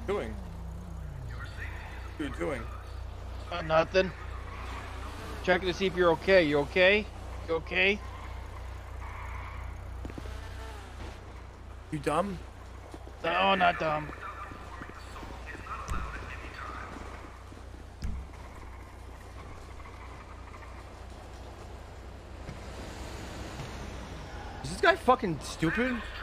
Doing? What are you doing? Nothing. Checking to see if you're okay. You okay? You okay? You dumb? No, not dumb. Is this guy fucking stupid?